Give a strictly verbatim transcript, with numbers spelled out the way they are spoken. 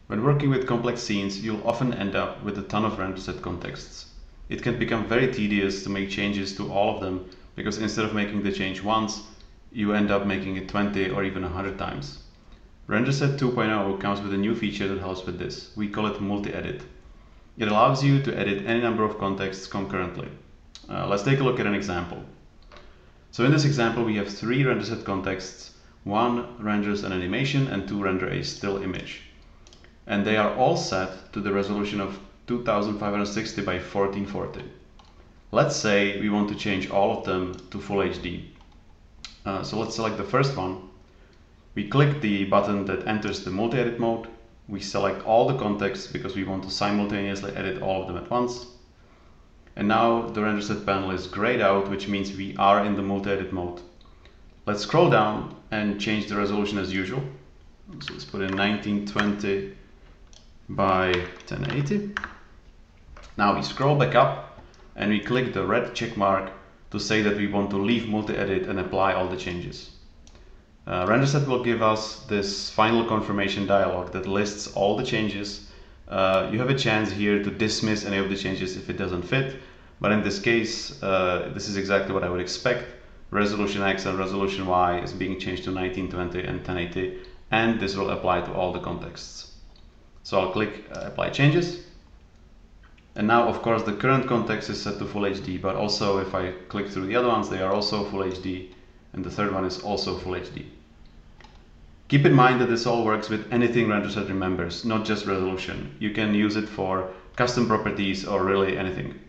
When working with complex scenes, you'll often end up with a ton of renderset contexts. It can become very tedious to make changes to all of them because instead of making the change once, you end up making it twenty or even one hundred times. renderset two point oh comes with a new feature that helps with this. We call it multi-edit. It allows you to edit any number of contexts concurrently. Uh, let's take a look at an example. So in this example, we have three renderset contexts. One renders an animation and two render a still image. And they are all set to the resolution of two thousand five hundred sixty by fourteen forty. Let's say we want to change all of them to Full H D. Uh, so let's select the first one. We click the button that enters the multi-edit mode. We select all the contexts because we want to simultaneously edit all of them at once. And now the renderset panel is grayed out, which means we are in the multi-edit mode. Let's scroll down and change the resolution as usual. So let's put in nineteen twenty by ten eighty. Now we scroll back up and we click the red check mark to say that we want to leave multi-edit and apply all the changes. Uh, renderset will give us this final confirmation dialog that lists all the changes. Uh, you have a chance here to dismiss any of the changes if it doesn't fit, but in this case, uh, this is exactly what I would expect. Resolution X and resolution Y is being changed to nineteen twenty and ten eighty, and this will apply to all the contexts. So I'll click uh, Apply Changes. And now, of course, the current context is set to Full H D, but also if I click through the other ones, they are also Full H D, and the third one is also Full H D. Keep in mind that this all works with anything renderset remembers, not just resolution. You can use it for custom properties or really anything.